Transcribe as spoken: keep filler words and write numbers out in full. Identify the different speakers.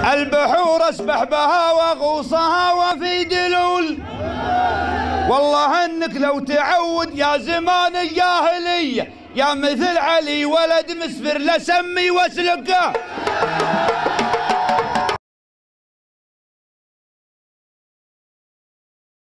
Speaker 1: البحور اسبح بها واغوصها وفي دلول. والله انك لو تعود يا زمان الجاهليه يا مثل علي ولد مسفر لسمي واسلقه.